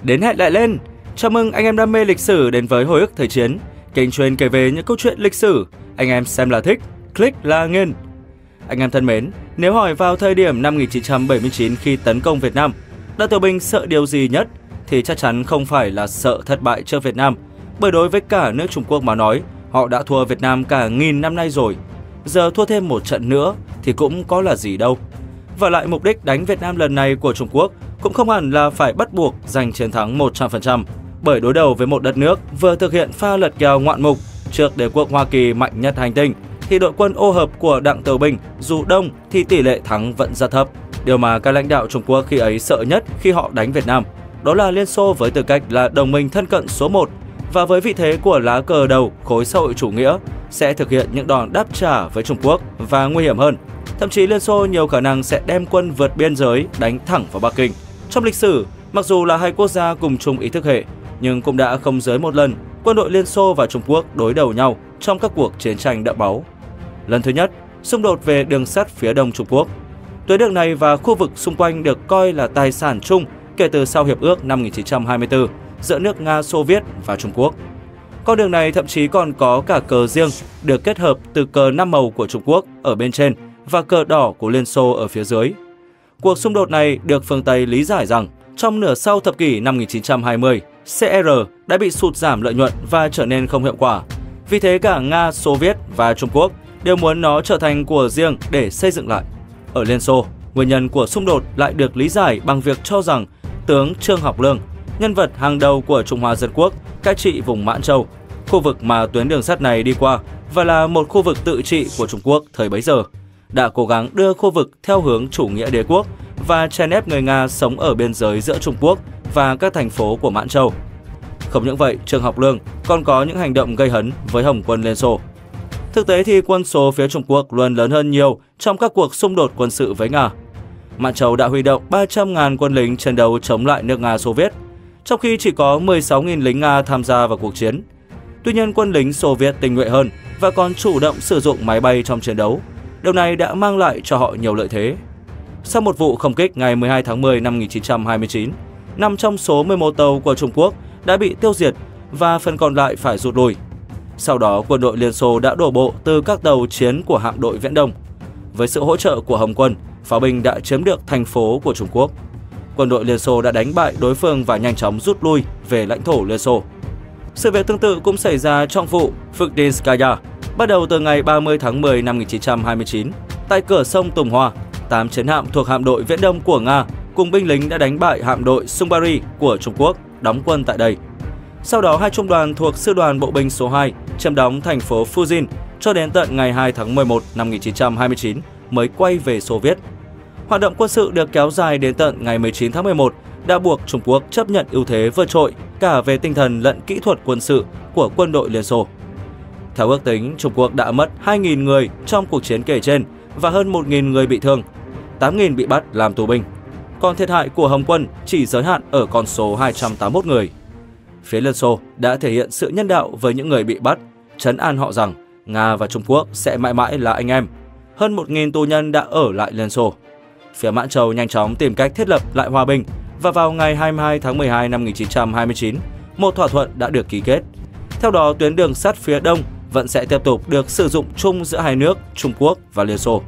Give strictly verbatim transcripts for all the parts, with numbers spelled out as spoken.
Đến hẹn lại lên! Chào mừng anh em đam mê lịch sử đến với Hồi ức thời chiến, kênh chuyên kể về những câu chuyện lịch sử. Anh em xem là thích, click là nghiền. Anh em thân mến, nếu hỏi vào thời điểm năm một nghìn chín trăm bảy mươi chín khi tấn công Việt Nam, Đặng Tiểu Bình sợ điều gì nhất thì chắc chắn không phải là sợ thất bại trước Việt Nam, bởi đối với cả nước Trung Quốc mà nói, họ đã thua Việt Nam cả nghìn năm nay rồi. Giờ thua thêm một trận nữa thì cũng có là gì đâu. Và lại mục đích đánh Việt Nam lần này của Trung Quốc cũng không hẳn là phải bắt buộc giành chiến thắng một trăm phần trăm, bởi đối đầu với một đất nước vừa thực hiện pha lật kèo ngoạn mục trước đế quốc Hoa Kỳ mạnh nhất hành tinh, thì đội quân ô hợp của Đặng Tiểu Bình dù đông thì tỷ lệ thắng vẫn rất thấp. Điều mà các lãnh đạo Trung Quốc khi ấy sợ nhất khi họ đánh Việt Nam đó là Liên Xô với tư cách là đồng minh thân cận số một và với vị thế của lá cờ đầu khối xã hội chủ nghĩa sẽ thực hiện những đòn đáp trả với Trung Quốc và nguy hiểm hơn. Thậm chí Liên Xô nhiều khả năng sẽ đem quân vượt biên giới đánh thẳng vào Bắc Kinh. Trong lịch sử, mặc dù là hai quốc gia cùng chung ý thức hệ, nhưng cũng đã không dưới một lần quân đội Liên Xô và Trung Quốc đối đầu nhau trong các cuộc chiến tranh đẫm máu. Lần thứ nhất, xung đột về đường sắt phía đông Trung Quốc. Tuyến đường này và khu vực xung quanh được coi là tài sản chung kể từ sau Hiệp ước năm một nghìn chín trăm hai mươi tư giữa nước Nga Xô Viết và Trung Quốc. Con đường này thậm chí còn có cả cờ riêng được kết hợp từ cờ năm màu của Trung Quốc ở bên trên và cờ đỏ của Liên Xô ở phía dưới. Cuộc xung đột này được phương Tây lý giải rằng trong nửa sau thập kỷ năm một nghìn chín trăm hai mươi, xê rờ đã bị sụt giảm lợi nhuận và trở nên không hiệu quả. Vì thế cả Nga, Xô Viết và Trung Quốc đều muốn nó trở thành của riêng để xây dựng lại. Ở Liên Xô, nguyên nhân của xung đột lại được lý giải bằng việc cho rằng tướng Trương Học Lương, nhân vật hàng đầu của Trung Hoa Dân Quốc, cai trị vùng Mãn Châu, khu vực mà tuyến đường sắt này đi qua và là một khu vực tự trị của Trung Quốc thời bấy giờ, đã cố gắng đưa khu vực theo hướng chủ nghĩa đế quốc và chèn ép người Nga sống ở biên giới giữa Trung Quốc và các thành phố của Mãn Châu. Không những vậy, Trương Học Lương còn có những hành động gây hấn với Hồng quân Liên Xô. Thực tế thì quân số phía Trung Quốc luôn lớn hơn nhiều trong các cuộc xung đột quân sự với Nga. Mãn Châu đã huy động ba trăm nghìn quân lính chiến đấu chống lại nước Nga Xô Viết, trong khi chỉ có mười sáu nghìn lính Nga tham gia vào cuộc chiến. Tuy nhiên, quân lính Xô Viết tinh nhuệ hơn và còn chủ động sử dụng máy bay trong chiến đấu. Điều này đã mang lại cho họ nhiều lợi thế. Sau một vụ không kích ngày mười hai tháng mười năm một nghìn chín trăm hai mươi chín, năm trong số mười một tàu của Trung Quốc đã bị tiêu diệt và phần còn lại phải rút lui. Sau đó, quân đội Liên Xô đã đổ bộ từ các tàu chiến của hạm đội Viễn Đông. Với sự hỗ trợ của Hồng quân, pháo binh đã chiếm được thành phố của Trung Quốc. Quân đội Liên Xô đã đánh bại đối phương và nhanh chóng rút lui về lãnh thổ Liên Xô. Sự việc tương tự cũng xảy ra trong vụ Phuktinskaya, bắt đầu từ ngày ba mươi tháng mười năm một nghìn chín trăm hai mươi chín. Tại cửa sông Tùng Hoa, tám chiến hạm thuộc hạm đội Viễn Đông của Nga cùng binh lính đã đánh bại hạm đội Sungbari của Trung Quốc đóng quân tại đây. Sau đó, hai trung đoàn thuộc Sư đoàn Bộ binh số hai chiếm đóng thành phố Fuzin cho đến tận ngày hai tháng mười một năm một nghìn chín trăm hai mươi chín mới quay về Xô Viết. Hoạt động quân sự được kéo dài đến tận ngày mười chín tháng mười một đã buộc Trung Quốc chấp nhận ưu thế vượt trội cả về tinh thần lẫn kỹ thuật quân sự của quân đội Liên Xô. Theo ước tính, Trung Quốc đã mất hai nghìn người trong cuộc chiến kể trên và hơn một nghìn người bị thương, tám nghìn bị bắt làm tù binh. Còn thiệt hại của Hồng quân chỉ giới hạn ở con số hai trăm tám mươi mốt người. Phía Liên Xô đã thể hiện sự nhân đạo với những người bị bắt, trấn an họ rằng Nga và Trung Quốc sẽ mãi mãi là anh em. Hơn một nghìn tù nhân đã ở lại Liên Xô. Phía Mãn Châu nhanh chóng tìm cách thiết lập lại hòa bình và vào ngày hai mươi hai tháng mười hai năm một nghìn chín trăm hai mươi chín, một thỏa thuận đã được ký kết. Theo đó, tuyến đường sắt phía đông vẫn sẽ tiếp tục được sử dụng chung giữa hai nước Trung Quốc và Liên Xô.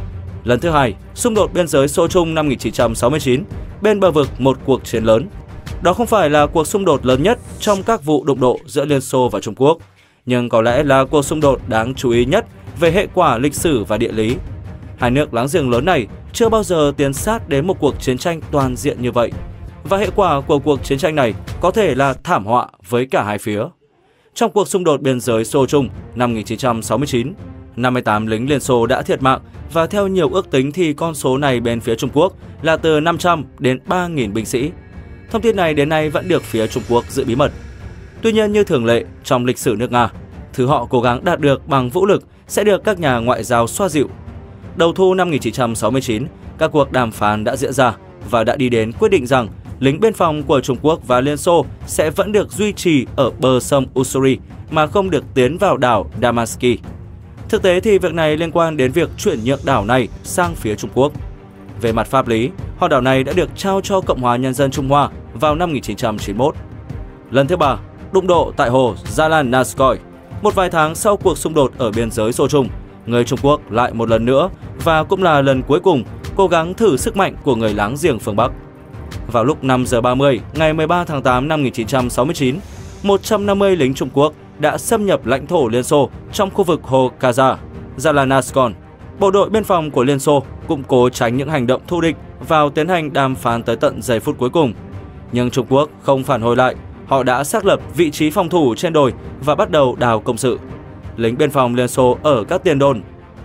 Lần thứ hai, xung đột biên giới Xô-Trung năm một nghìn chín trăm sáu mươi chín, bên bờ vực một cuộc chiến lớn. Đó không phải là cuộc xung đột lớn nhất trong các vụ đụng độ giữa Liên Xô và Trung Quốc, nhưng có lẽ là cuộc xung đột đáng chú ý nhất về hệ quả lịch sử và địa lý. Hai nước láng giềng lớn này chưa bao giờ tiến sát đến một cuộc chiến tranh toàn diện như vậy, và hệ quả của cuộc chiến tranh này có thể là thảm họa với cả hai phía. Trong cuộc xung đột biên giới Xô-Trung năm một nghìn chín trăm sáu mươi chín, năm mươi tám lính Liên Xô đã thiệt mạng và theo nhiều ước tính thì con số này bên phía Trung Quốc là từ năm trăm đến ba nghìn binh sĩ. Thông tin này đến nay vẫn được phía Trung Quốc giữ bí mật. Tuy nhiên, như thường lệ trong lịch sử nước Nga, thứ họ cố gắng đạt được bằng vũ lực sẽ được các nhà ngoại giao xoa dịu. Đầu thu năm một nghìn chín trăm sáu mươi chín, các cuộc đàm phán đã diễn ra và đã đi đến quyết định rằng lính biên phòng của Trung Quốc và Liên Xô sẽ vẫn được duy trì ở bờ sông Ussuri mà không được tiến vào đảo Damaski. Thực tế thì việc này liên quan đến việc chuyển nhượng đảo này sang phía Trung Quốc. Về mặt pháp lý, hòn đảo này đã được trao cho Cộng hòa Nhân dân Trung Hoa vào năm một nghìn chín trăm chín mươi mốt. Lần thứ ba, đụng độ tại hồ Zalanskoy. Một vài tháng sau cuộc xung đột ở biên giới Xô Trung, người Trung Quốc lại một lần nữa và cũng là lần cuối cùng cố gắng thử sức mạnh của người láng giềng phương Bắc. Vào lúc năm giờ ba mươi ngày mười ba tháng tám năm một nghìn chín trăm sáu mươi chín, một trăm năm mươi lính Trung Quốc đã xâm nhập lãnh thổ Liên Xô trong khu vực hồ Kaza, Zalanskoy. Bộ đội biên phòng của Liên Xô cũng cố tránh những hành động thù địch vào tiến hành đàm phán tới tận giây phút cuối cùng. Nhưng Trung Quốc không phản hồi lại, họ đã xác lập vị trí phòng thủ trên đồi và bắt đầu đào công sự. Lính biên phòng Liên Xô ở các tiền đồn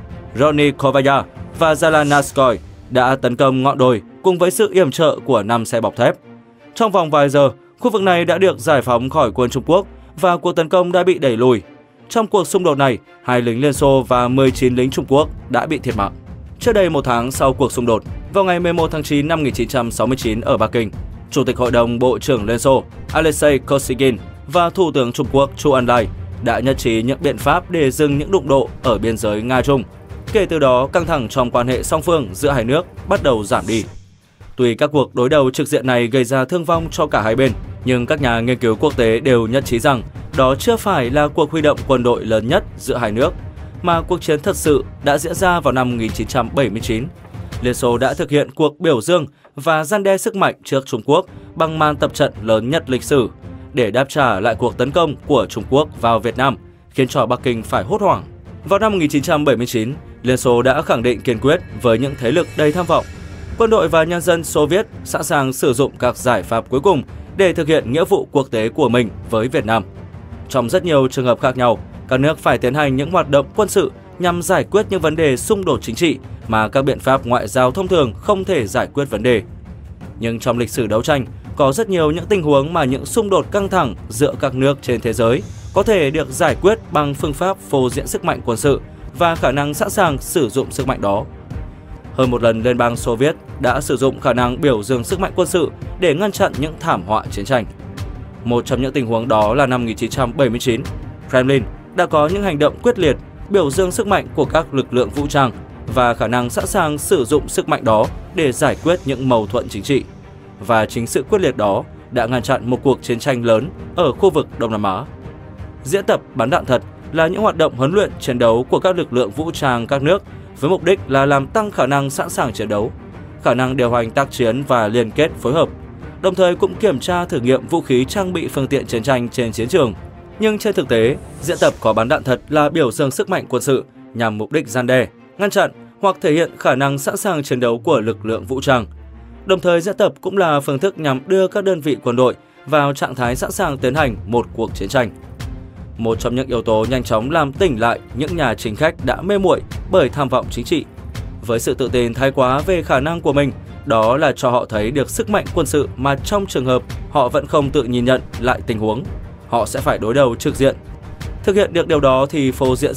Ronikovaya và Zalanskoy đã tấn công ngọn đồi cùng với sự yểm trợ của năm xe bọc thép. Trong vòng vài giờ, khu vực này đã được giải phóng khỏi quân Trung Quốc và cuộc tấn công đã bị đẩy lùi. Trong cuộc xung đột này, hai lính Liên Xô và mười chín lính Trung Quốc đã bị thiệt mạng. Trước đây một tháng sau cuộc xung đột, vào ngày mười một tháng chín năm một nghìn chín trăm sáu mươi chín ở Bắc Kinh, Chủ tịch Hội đồng Bộ trưởng Liên Xô Alexei Kosygin và Thủ tướng Trung Quốc Chu Ân Lai đã nhất trí những biện pháp để dừng những đụng độ ở biên giới Nga-Trung. Kể từ đó, căng thẳng trong quan hệ song phương giữa hai nước bắt đầu giảm đi. Tuy các cuộc đối đầu trực diện này gây ra thương vong cho cả hai bên, nhưng các nhà nghiên cứu quốc tế đều nhất trí rằng đó chưa phải là cuộc huy động quân đội lớn nhất giữa hai nước, mà cuộc chiến thật sự đã diễn ra vào năm một nghìn chín trăm bảy mươi chín. Liên Xô đã thực hiện cuộc biểu dương và răn đe sức mạnh trước Trung Quốc bằng màn tập trận lớn nhất lịch sử để đáp trả lại cuộc tấn công của Trung Quốc vào Việt Nam, khiến cho Bắc Kinh phải hốt hoảng. Vào năm một nghìn chín trăm bảy mươi chín, Liên Xô đã khẳng định kiên quyết với những thế lực đầy tham vọng. Quân đội và nhân dân Xô Viết sẵn sàng sử dụng các giải pháp cuối cùng để thực hiện nghĩa vụ quốc tế của mình với Việt Nam. Trong rất nhiều trường hợp khác nhau, các nước phải tiến hành những hoạt động quân sự nhằm giải quyết những vấn đề xung đột chính trị mà các biện pháp ngoại giao thông thường không thể giải quyết vấn đề. Nhưng trong lịch sử đấu tranh, có rất nhiều những tình huống mà những xung đột căng thẳng giữa các nước trên thế giới có thể được giải quyết bằng phương pháp phô diễn sức mạnh quân sự và khả năng sẵn sàng sử dụng sức mạnh đó. Hơn một lần Liên bang Xô Viết đã sử dụng khả năng biểu dương sức mạnh quân sự để ngăn chặn những thảm họa chiến tranh. Một trong những tình huống đó là năm một nghìn chín trăm bảy mươi chín, Kremlin đã có những hành động quyết liệt biểu dương sức mạnh của các lực lượng vũ trang và khả năng sẵn sàng sử dụng sức mạnh đó để giải quyết những mâu thuẫn chính trị. Và chính sự quyết liệt đó đã ngăn chặn một cuộc chiến tranh lớn ở khu vực Đông Nam Á. Diễn tập bắn đạn thật là những hoạt động huấn luyện chiến đấu của các lực lượng vũ trang các nước với mục đích là làm tăng khả năng sẵn sàng chiến đấu, khả năng điều hành tác chiến và liên kết phối hợp, đồng thời cũng kiểm tra thử nghiệm vũ khí trang bị phương tiện chiến tranh trên chiến trường. Nhưng trên thực tế, diễn tập có bắn đạn thật là biểu dương sức mạnh quân sự nhằm mục đích răn đe, ngăn chặn hoặc thể hiện khả năng sẵn sàng chiến đấu của lực lượng vũ trang. Đồng thời, diễn tập cũng là phương thức nhằm đưa các đơn vị quân đội vào trạng thái sẵn sàng tiến hành một cuộc chiến tranh. Một trong những yếu tố nhanh chóng làm tỉnh lại những nhà chính khách đã mê muội bởi tham vọng chính trị. Với sự tự tin thái quá về khả năng của mình, đó là cho họ thấy được sức mạnh quân sự mà trong trường hợp họ vẫn không tự nhìn nhận lại tình huống, họ sẽ phải đối đầu trực diện. Thực hiện được điều đó thì phô diễn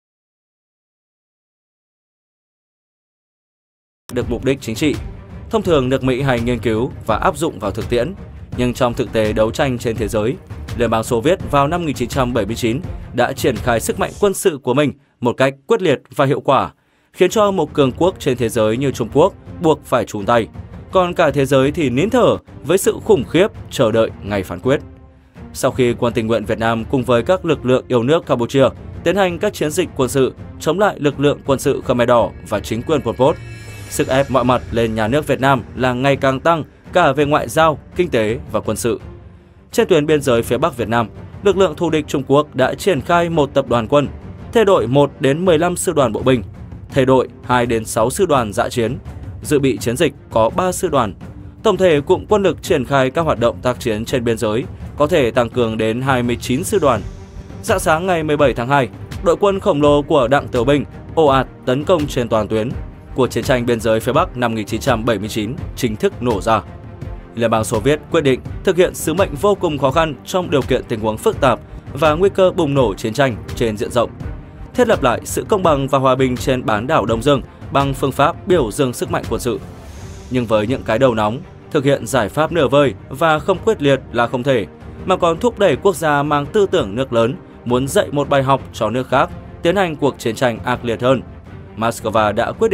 được mục đích chính trị, thông thường được Mỹ hay nghiên cứu và áp dụng vào thực tiễn. Nhưng trong thực tế đấu tranh trên thế giới, Liên bang Xô Viết vào năm một nghìn chín trăm bảy mươi chín đã triển khai sức mạnh quân sự của mình một cách quyết liệt và hiệu quả, khiến cho một cường quốc trên thế giới như Trung Quốc buộc phải chùn tay, còn cả thế giới thì nín thở với sự khủng khiếp chờ đợi ngày phán quyết. Sau khi quân tình nguyện Việt Nam cùng với các lực lượng yêu nước Campuchia tiến hành các chiến dịch quân sự chống lại lực lượng quân sự Khmer Đỏ và chính quyền Pol Pot, sức ép mọi mặt lên nhà nước Việt Nam là ngày càng tăng cả về ngoại giao, kinh tế và quân sự. Trên tuyến biên giới phía Bắc Việt Nam, lực lượng thù địch Trung Quốc đã triển khai một tập đoàn quân, thay đội một đến mười lăm sư đoàn bộ binh, thay đội hai đến sáu sư đoàn dã chiến, dự bị chiến dịch có ba sư đoàn. Tổng thể cụm quân lực triển khai các hoạt động tác chiến trên biên giới có thể tăng cường đến hai mươi chín sư đoàn. Rạng sáng ngày mười bảy tháng hai, đội quân khổng lồ của Đặng Tiểu Bình ồ ạt tấn công trên toàn tuyến. Cuộc chiến tranh biên giới phía Bắc năm một nghìn chín trăm bảy mươi chín chính thức nổ ra. Liên bang Xô Viết quyết định thực hiện sứ mệnh vô cùng khó khăn trong điều kiện tình huống phức tạp và nguy cơ bùng nổ chiến tranh trên diện rộng, thiết lập lại sự công bằng và hòa bình trên bán đảo Đông Dương bằng phương pháp biểu dương sức mạnh quân sự. Nhưng với những cái đầu nóng, thực hiện giải pháp nửa vời và không quyết liệt là không thể, mà còn thúc đẩy quốc gia mang tư tưởng nước lớn muốn dạy một bài học cho nước khác tiến hành cuộc chiến tranh ác liệt hơn. Moscow đã quyết định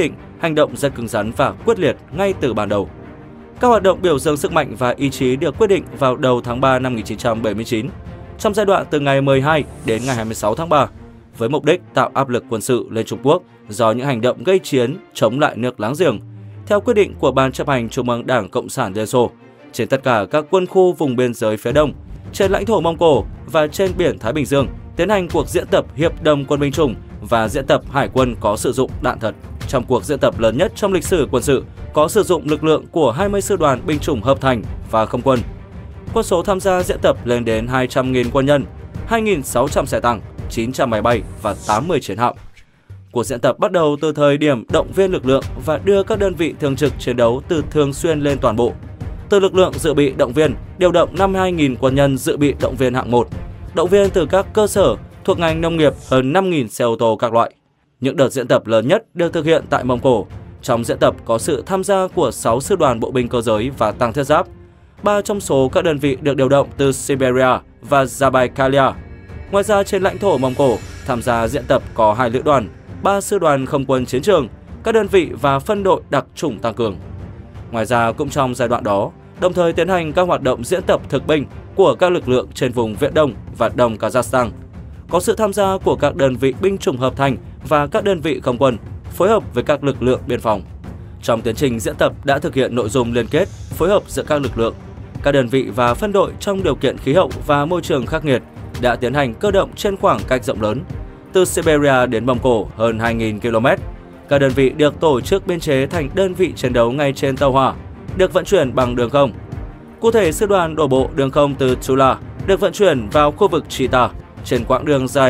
hành động rất cứng rắn và quyết liệt ngay từ ban đầu. Các hoạt động biểu dương sức mạnh và ý chí được quyết định vào đầu tháng ba năm một nghìn chín trăm bảy mươi chín, trong giai đoạn từ ngày mười hai đến ngày hai mươi sáu tháng ba, với mục đích tạo áp lực quân sự lên Trung Quốc do những hành động gây chiến chống lại nước láng giềng, theo quyết định của Ban chấp hành Trung ương Đảng Cộng sản Liên Xô, trên tất cả các quân khu vùng biên giới phía Đông, trên lãnh thổ Mông Cổ và trên biển Thái Bình Dương, tiến hành cuộc diễn tập Hiệp đồng quân binh chủng và diễn tập hải quân có sử dụng đạn thật. Trong cuộc diễn tập lớn nhất trong lịch sử quân sự, có sử dụng lực lượng của hai mươi sư đoàn binh chủng hợp thành và không quân. Quân số tham gia diễn tập lên đến hai trăm nghìn quân nhân, hai nghìn sáu trăm xe tăng, chín trăm máy bay và tám mươi chiến hạm. Cuộc diễn tập bắt đầu từ thời điểm động viên lực lượng và đưa các đơn vị thường trực chiến đấu từ thường xuyên lên toàn bộ. Từ lực lượng dự bị động viên, điều động năm mươi hai nghìn quân nhân dự bị động viên hạng một, động viên từ các cơ sở thuộc ngành nông nghiệp hơn năm nghìn xe ô tô các loại. Những đợt diễn tập lớn nhất được thực hiện tại Mông Cổ. Trong diễn tập có sự tham gia của sáu sư đoàn bộ binh cơ giới và tăng thiết giáp. Ba trong số các đơn vị được điều động từ Siberia và Zabaikalia. Ngoài ra, trên lãnh thổ Mông Cổ, tham gia diễn tập có hai lữ đoàn, ba sư đoàn không quân chiến trường, các đơn vị và phân đội đặc chủng tăng cường. Ngoài ra, cũng trong giai đoạn đó, đồng thời tiến hành các hoạt động diễn tập thực binh của các lực lượng trên vùng Viễn Đông và Đông Kazakhstan. Có sự tham gia của các đơn vị binh chủng hợp thành và các đơn vị không quân, phối hợp với các lực lượng biên phòng. Trong tiến trình diễn tập đã thực hiện nội dung liên kết, phối hợp giữa các lực lượng, các đơn vị và phân đội trong điều kiện khí hậu và môi trường khắc nghiệt, đã tiến hành cơ động trên khoảng cách rộng lớn, từ Siberia đến Mông Cổ hơn hai nghìn ki lô mét. Các đơn vị được tổ chức biên chế thành đơn vị chiến đấu ngay trên tàu hỏa, được vận chuyển bằng đường không. Cụ thể, sư đoàn đổ bộ đường không từ Tula được vận chuyển vào khu vực Chita trên quãng đường dài.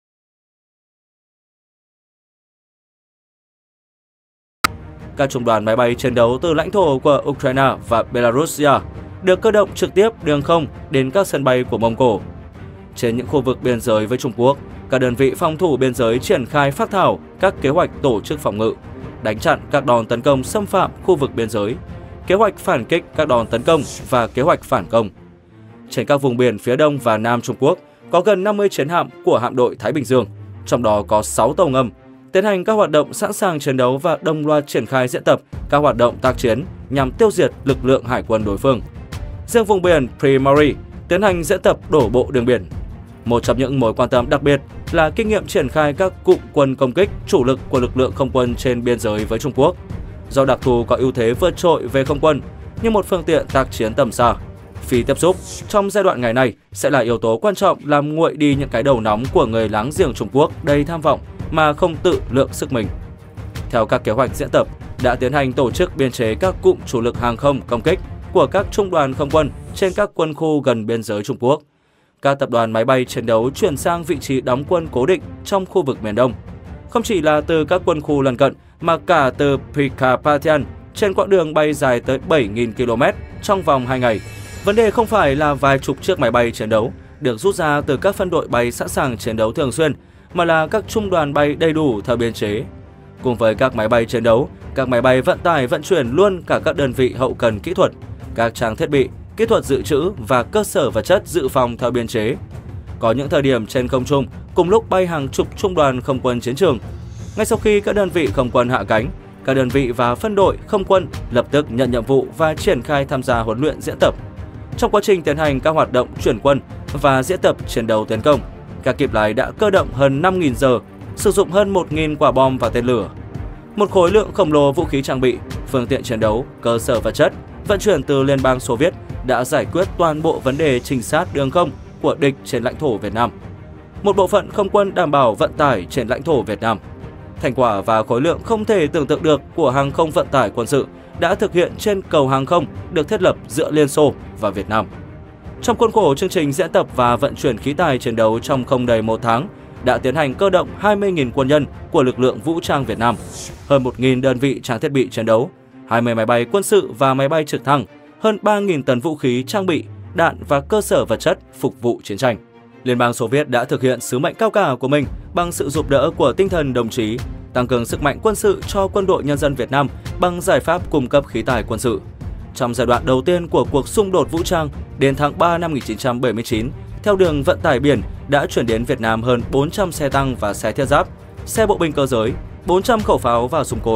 Các trung đoàn máy bay chiến đấu từ lãnh thổ của Ukraine và Belarusia được cơ động trực tiếp đường không đến các sân bay của Mông Cổ. Trên những khu vực biên giới với Trung Quốc, các đơn vị phòng thủ biên giới triển khai phác thảo các kế hoạch tổ chức phòng ngự, đánh chặn các đòn tấn công xâm phạm khu vực biên giới, kế hoạch phản kích các đòn tấn công và kế hoạch phản công. Trên các vùng biển phía Đông và Nam Trung Quốc, có gần năm mươi chiến hạm của hạm đội Thái Bình Dương, trong đó có sáu tàu ngầm, tiến hành các hoạt động sẵn sàng chiến đấu và đồng loạt triển khai diễn tập các hoạt động tác chiến nhằm tiêu diệt lực lượng hải quân đối phương. Riêng vùng biển Primary tiến hành diễn tập đổ bộ đường biển. Một trong những mối quan tâm đặc biệt là kinh nghiệm triển khai các cụm quân công kích chủ lực của lực lượng không quân trên biên giới với Trung Quốc. Do đặc thù có ưu thế vượt trội về không quân như một phương tiện tác chiến tầm xa, phi tiếp xúc trong giai đoạn ngày này sẽ là yếu tố quan trọng làm nguội đi những cái đầu nóng của người láng giềng Trung Quốc đầy tham vọng mà không tự lượng sức mình. Theo các kế hoạch diễn tập, đã tiến hành tổ chức biên chế các cụm chủ lực hàng không công kích của các trung đoàn không quân trên các quân khu gần biên giới Trung Quốc. Các tập đoàn máy bay chiến đấu chuyển sang vị trí đóng quân cố định trong khu vực miền Đông, không chỉ là từ các quân khu lân cận mà cả từ Prikapatian trên quãng đường bay dài tới bảy nghìn ki lô mét trong vòng hai ngày. Vấn đề không phải là vài chục chiếc máy bay chiến đấu được rút ra từ các phân đội bay sẵn sàng chiến đấu thường xuyên, mà là các trung đoàn bay đầy đủ theo biên chế. Cùng với các máy bay chiến đấu, các máy bay vận tải vận chuyển luôn cả các đơn vị hậu cần kỹ thuật, các trang thiết bị, kỹ thuật dự trữ và cơ sở vật chất dự phòng theo biên chế. Có những thời điểm trên không trung cùng lúc bay hàng chục trung đoàn không quân chiến trường. Ngay sau khi các đơn vị không quân hạ cánh, các đơn vị và phân đội không quân lập tức nhận nhiệm vụ và triển khai tham gia huấn luyện diễn tập. Trong quá trình tiến hành các hoạt động chuyển quân và diễn tập chiến đấu tiến công, các kiếp lái đã cơ động hơn năm nghìn giờ, sử dụng hơn một nghìn quả bom và tên lửa. Một khối lượng khổng lồ vũ khí trang bị, phương tiện chiến đấu, cơ sở vật chất vận chuyển từ Liên bang Xô Viết đã giải quyết toàn bộ vấn đề trinh sát đường không của địch trên lãnh thổ Việt Nam. Một bộ phận không quân đảm bảo vận tải trên lãnh thổ Việt Nam. Thành quả và khối lượng không thể tưởng tượng được của hàng không vận tải quân sự đã thực hiện trên cầu hàng không được thiết lập giữa Liên Xô và Việt Nam. Trong khuôn khổ chương trình diễn tập và vận chuyển khí tài chiến đấu trong không đầy một tháng, đã tiến hành cơ động hai mươi nghìn quân nhân của lực lượng vũ trang Việt Nam, hơn một nghìn đơn vị trang thiết bị chiến đấu, hai mươi máy bay quân sự và máy bay trực thăng, hơn ba nghìn tấn vũ khí, trang bị, đạn và cơ sở vật chất phục vụ chiến tranh. Liên bang Xô Viết đã thực hiện sứ mệnh cao cả của mình bằng sự giúp đỡ của tinh thần đồng chí, tăng cường sức mạnh quân sự cho quân đội nhân dân Việt Nam bằng giải pháp cung cấp khí tài quân sự. Trong giai đoạn đầu tiên của cuộc xung đột vũ trang, đến tháng ba năm một nghìn chín trăm bảy mươi chín, theo đường vận tải biển đã chuyển đến Việt Nam hơn bốn trăm xe tăng và xe thiết giáp, xe bộ binh cơ giới, bốn trăm khẩu pháo và súng cối,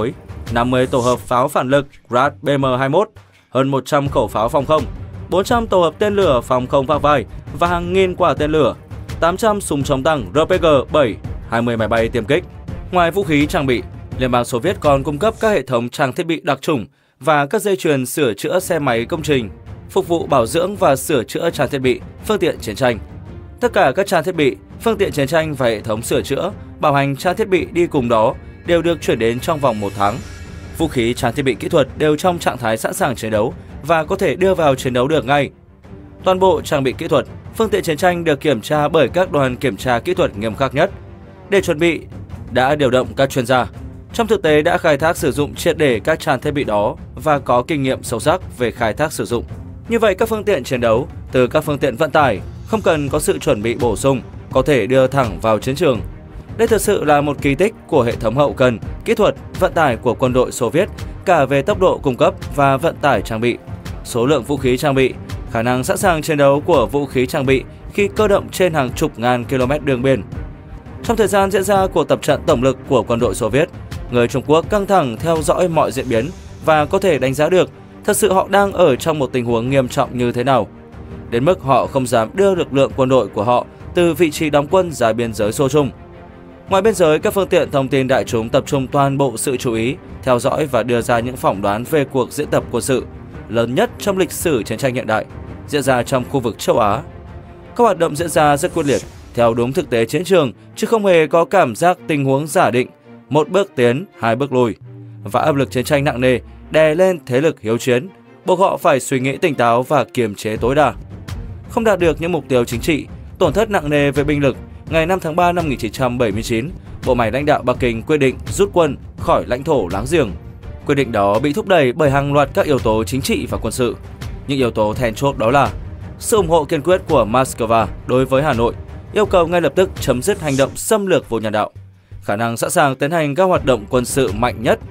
năm mươi tổ hợp pháo phản lực Grad B M hai mươi mốt, hơn một trăm khẩu pháo phòng không, bốn trăm tổ hợp tên lửa phòng không phá vai và hàng nghìn quả tên lửa, tám trăm súng chống tăng R P G bảy, hai mươi máy bay tiêm kích. Ngoài vũ khí trang bị, Liên bang Xô Viết còn cung cấp các hệ thống trang thiết bị đặc chủng và các dây chuyền sửa chữa xe máy công trình, phục vụ bảo dưỡng và sửa chữa trang thiết bị, phương tiện chiến tranh. Tất cả các trang thiết bị, phương tiện chiến tranh và hệ thống sửa chữa, bảo hành trang thiết bị đi cùng đó đều được chuyển đến trong vòng một tháng. Vũ khí, trang thiết bị kỹ thuật đều trong trạng thái sẵn sàng chiến đấu và có thể đưa vào chiến đấu được ngay. Toàn bộ trang bị kỹ thuật, phương tiện chiến tranh được kiểm tra bởi các đoàn kiểm tra kỹ thuật nghiêm khắc nhất. Để chuẩn bị, đã điều động các chuyên gia, trong thực tế đã khai thác sử dụng triệt để các trang thiết bị đó và có kinh nghiệm sâu sắc về khai thác sử dụng. Như vậy, các phương tiện chiến đấu, từ các phương tiện vận tải, không cần có sự chuẩn bị bổ sung, có thể đưa thẳng vào chiến trường. Đây thực sự là một kỳ tích của hệ thống hậu cần, kỹ thuật, vận tải của quân đội Xô Viết, cả về tốc độ cung cấp và vận tải trang bị, số lượng vũ khí trang bị, khả năng sẵn sàng chiến đấu của vũ khí trang bị khi cơ động trên hàng chục ngàn km đường biên. Trong thời gian diễn ra cuộc tập trận tổng lực của quân đội Xô Viết, người Trung Quốc căng thẳng theo dõi mọi diễn biến và có thể đánh giá được thật sự họ đang ở trong một tình huống nghiêm trọng như thế nào, đến mức họ không dám đưa lực lượng quân đội của họ từ vị trí đóng quân ra biên giới Xô Trung. Ngoài biên giới, các phương tiện thông tin đại chúng tập trung toàn bộ sự chú ý, theo dõi và đưa ra những phỏng đoán về cuộc diễn tập quân sự lớn nhất trong lịch sử chiến tranh hiện đại, diễn ra trong khu vực châu Á. Các hoạt động diễn ra rất quyết liệt, theo đúng thực tế chiến trường, chứ không hề có cảm giác tình huống giả định, một bước tiến, hai bước lùi. Và áp lực chiến tranh nặng nề đè lên thế lực hiếu chiến, buộc họ phải suy nghĩ tỉnh táo và kiềm chế tối đa. Không đạt được những mục tiêu chính trị, tổn thất nặng nề về binh lực, ngày năm tháng ba năm một nghìn chín trăm bảy mươi chín, bộ máy lãnh đạo Bắc Kinh quyết định rút quân khỏi lãnh thổ láng giềng. Quyết định đó bị thúc đẩy bởi hàng loạt các yếu tố chính trị và quân sự. Những yếu tố then chốt đó là sự ủng hộ kiên quyết của Moscow đối với Hà Nội, yêu cầu ngay lập tức chấm dứt hành động xâm lược vô nhân đạo, khả năng sẵn sàng tiến hành các hoạt động quân sự mạnh nhất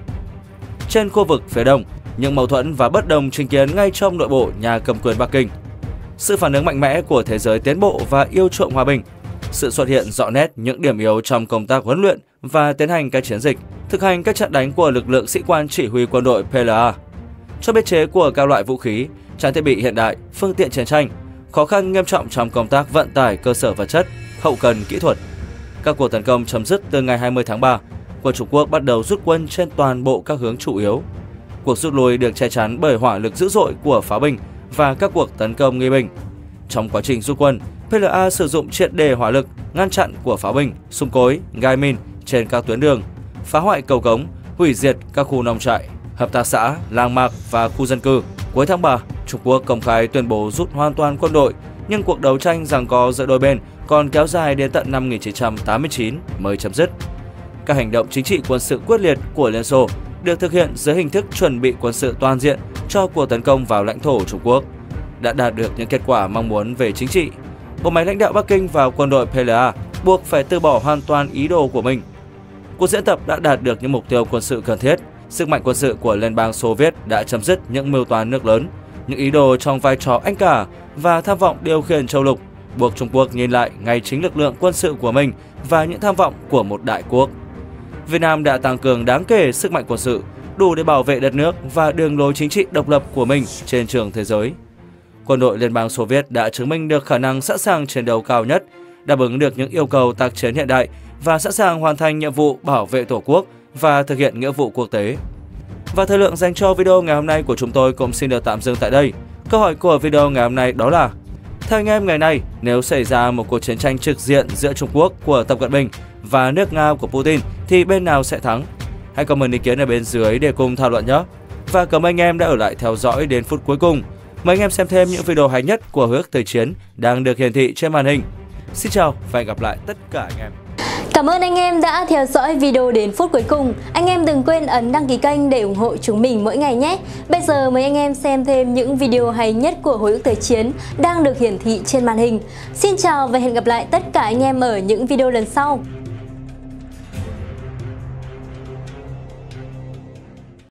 trên khu vực phía Đông, những mâu thuẫn và bất đồng chính kiến ngay trong nội bộ nhà cầm quyền Bắc Kinh, sự phản ứng mạnh mẽ của thế giới tiến bộ và yêu chuộng hòa bình, sự xuất hiện rõ nét những điểm yếu trong công tác huấn luyện và tiến hành các chiến dịch, thực hành các trận đánh của lực lượng sĩ quan chỉ huy quân đội P L A, cho biên chế của các loại vũ khí, trang thiết bị hiện đại, phương tiện chiến tranh, khó khăn nghiêm trọng trong công tác vận tải cơ sở vật chất, hậu cần kỹ thuật. Các cuộc tấn công chấm dứt từ ngày hai mươi tháng ba, quân Trung Quốc bắt đầu rút quân trên toàn bộ các hướng chủ yếu. Cuộc rút lui được che chắn bởi hỏa lực dữ dội của pháo binh và các cuộc tấn công nghi binh. Trong quá trình rút quân, P L A sử dụng triệt để hỏa lực ngăn chặn của pháo binh, súng cối, gai min trên các tuyến đường, phá hoại cầu cống, hủy diệt các khu nông trại, hợp tác xã, làng mạc và khu dân cư. Cuối tháng ba, Trung Quốc công khai tuyên bố rút hoàn toàn quân đội, nhưng cuộc đấu tranh giằng co giữa đôi bên còn kéo dài đến tận năm một nghìn chín trăm tám mươi chín mới chấm dứt. Các hành động chính trị quân sự quyết liệt của Liên Xô được thực hiện dưới hình thức chuẩn bị quân sự toàn diện cho cuộc tấn công vào lãnh thổ Trung Quốc, đã đạt được những kết quả mong muốn về chính trị. Bộ máy lãnh đạo Bắc Kinh và quân đội P L A buộc phải từ bỏ hoàn toàn ý đồ của mình. Cuộc diễn tập đã đạt được những mục tiêu quân sự cần thiết. Sức mạnh quân sự của Liên bang Xô Viết đã chấm dứt những mưu toan nước lớn, những ý đồ trong vai trò anh cả và tham vọng điều khiển châu lục, buộc Trung Quốc nhìn lại ngay chính lực lượng quân sự của mình và những tham vọng của một đại quốc. Việt Nam đã tăng cường đáng kể sức mạnh quân sự, đủ để bảo vệ đất nước và đường lối chính trị độc lập của mình trên trường thế giới. Quân đội Liên bang Xô Viết đã chứng minh được khả năng sẵn sàng chiến đấu cao nhất, đáp ứng được những yêu cầu tác chiến hiện đại và sẵn sàng hoàn thành nhiệm vụ bảo vệ Tổ quốc và thực hiện nghĩa vụ quốc tế. Và thời lượng dành cho video ngày hôm nay của chúng tôi cũng xin được tạm dừng tại đây. Câu hỏi của video ngày hôm nay đó là: theo anh em ngày nay, nếu xảy ra một cuộc chiến tranh trực diện giữa Trung Quốc của Tập Cận Bình và nước Nga của Putin thì bên nào sẽ thắng? Hãy comment ý kiến ở bên dưới để cùng thảo luận nhé. Và cảm ơn anh em đã ở lại theo dõi đến phút cuối cùng. Mời anh em xem thêm những video hay nhất của Hồi ức Thời Chiến đang được hiển thị trên màn hình. Xin chào và hẹn gặp lại tất cả anh em. Cảm ơn anh em đã theo dõi video đến phút cuối cùng. Anh em đừng quên ấn đăng ký kênh để ủng hộ chúng mình mỗi ngày nhé. Bây giờ mời anh em xem thêm những video hay nhất của Hồi ức Thời Chiến đang được hiển thị trên màn hình. Xin chào và hẹn gặp lại tất cả anh em ở những video lần sau.